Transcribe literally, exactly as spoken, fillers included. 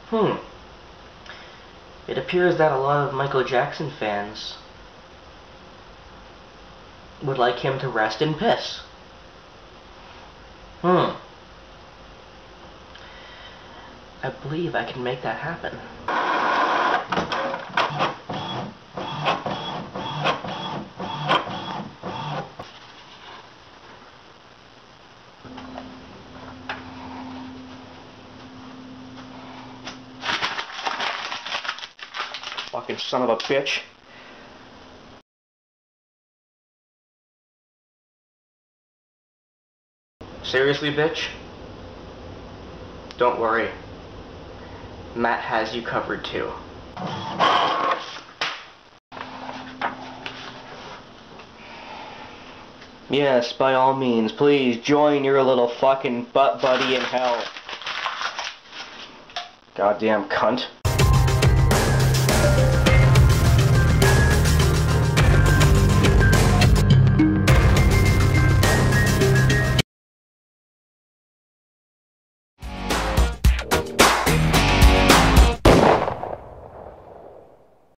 Hmm. It appears that a lot of Michael Jackson fans would like him to rest in piss. Hmm. I believe I can make that happen. Fucking son of a bitch. Seriously, bitch? Don't worry. Matt has you covered too. Yes, by all means, please join your little fucking butt buddy in hell. Goddamn cunt.